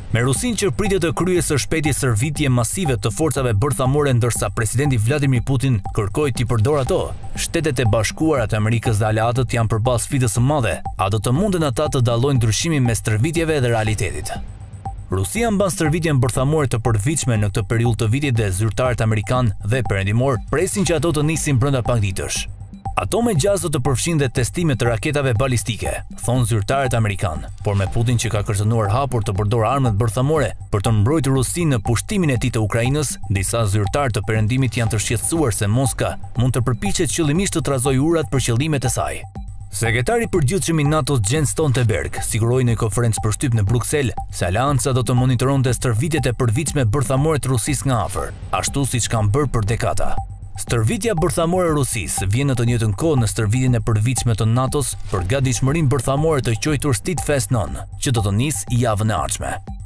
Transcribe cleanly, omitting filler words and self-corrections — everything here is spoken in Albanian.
Me Rusinë që pritet të kryejë së shpejti stërvitje masive të forcave bërthamore ndërsa presidenti Vladimir Putin kërkoi t'i përdorë ato, Shtetet e Bashkuara të Amerikës dhe aleatët janë përballë sfidës së madhe, a do të munden ata të dallojnë ndryshimin mes stërvitjeve dhe realitetit. Rusia mban stërvitjen bërthamore të përditshme në këtë periudhë të vitit dhe zyrtarët amerikan dhe perëndimor presin që ato të nisin brenda pak ditësh. Ato me gjaz do të përfshin dhe testime të raketave balistike, thonë zyrtarët amerikan, por me Putin që ka kërcënuar hapur të përdorë armët bërthamore për të mbrojtur Rusinë në pushtimin e tij të Ukrainës, disa zyrtarë të Perëndimit janë të shqetësuar se Moska mund të përpiqet qëllimisht të trazojë urat për qëllimet e saj. Sekretari i përgjithshëm i NATO-s Jens Stoltenberg siguroi në konferencë për shtyp në Bruksel se Aleanca do të monitoronte stërvitjet e përditshme bërthamore të Rusisë nga afër, ashtu siç kanë bërë për dekada. Stërvitja bërthamore e Rusisë vjen në të njëjtën kohë në stërvitjen e përditshme të NATO-s për gatishmërinë bërthamore të quajtur Steadfast 9, që do të nisë javën e ardhshme.